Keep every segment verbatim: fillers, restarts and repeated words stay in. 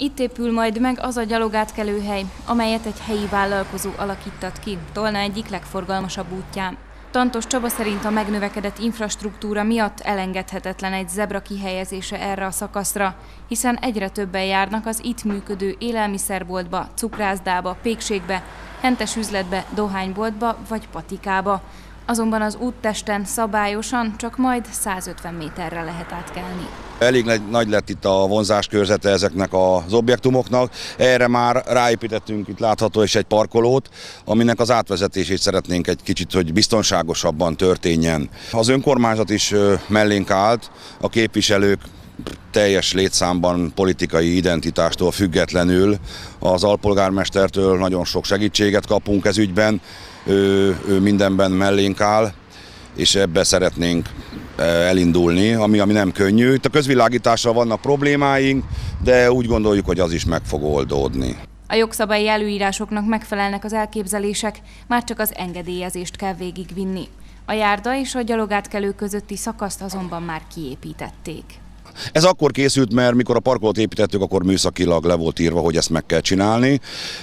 Itt épül majd meg az a gyalogátkelőhely, amelyet egy helyi vállalkozó alakítat ki Tolna egyik legforgalmasabb útján. Tantos Csaba szerint a megnövekedett infrastruktúra miatt elengedhetetlen egy zebra kihelyezése erre a szakaszra, hiszen egyre többen járnak az itt működő élelmiszerboltba, cukrászdába, pékségbe, hentes üzletbe, dohányboltba vagy patikába. Azonban az úttesten szabályosan csak majd százötven méterre lehet átkelni. Elég nagy lett itt a vonzáskörzete ezeknek az objektumoknak. Erre már ráépítettünk, itt látható is egy parkolót, aminek az átvezetését szeretnénk egy kicsit, hogy biztonságosabban történjen. Az önkormányzat is mellénk állt, a képviselők teljes létszámban politikai identitástól függetlenül, az alpolgármestertől nagyon sok segítséget kapunk ez ügyben, ő, ő mindenben mellénk áll, és ebbe szeretnénk elindulni, ami, ami nem könnyű. Itt a közvilágítással vannak problémáink, de úgy gondoljuk, hogy az is meg fog oldódni. A jogszabályi előírásoknak megfelelnek az elképzelések, már csak az engedélyezést kell végigvinni. A járda és a gyalogátkelő közötti szakaszt azonban már kiépítették. Ez akkor készült, mert mikor a parkolót építettük, akkor műszakilag le volt írva, hogy ezt meg kell csinálni,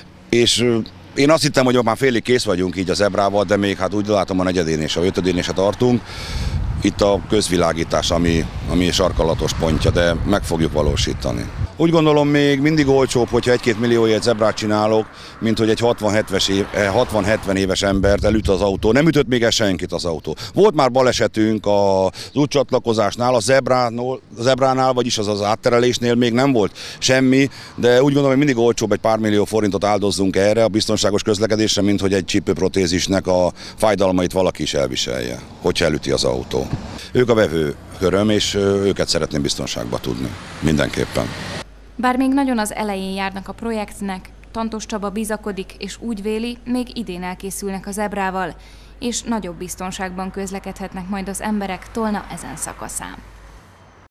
és én azt hittem, hogy már félig kész vagyunk így a zebrával, de még hát úgy látom a negyedén és a ötödén is tartunk. Itt a közvilágítás, ami, ami sarkalatos pontja, de meg fogjuk valósítani. Úgy gondolom, még mindig olcsóbb, hogyha egy-két millióért zebrát csinálok, mint hogy egy hatvan-hetven éves embert elüt az autó. Nem ütött még el senkit az autó. Volt már balesetünk az útcsatlakozásnál, a zebránál, a zebránál, vagyis az az átterelésnél még nem volt semmi, de úgy gondolom, hogy mindig olcsóbb egy pár millió forintot áldozzunk erre a biztonságos közlekedésre, mint hogy egy csípőprotézisnek a fájdalmait valaki is elviselje, hogyha elüti az autó. Ők a vevő köröm, és őket szeretném biztonságba tudni. Mindenképpen. Bár még nagyon az elején járnak a projektnek, Tantos Csaba bizakodik, és úgy véli, még idén elkészülnek a zebrával, és nagyobb biztonságban közlekedhetnek majd az emberek Tolna ezen szakaszán.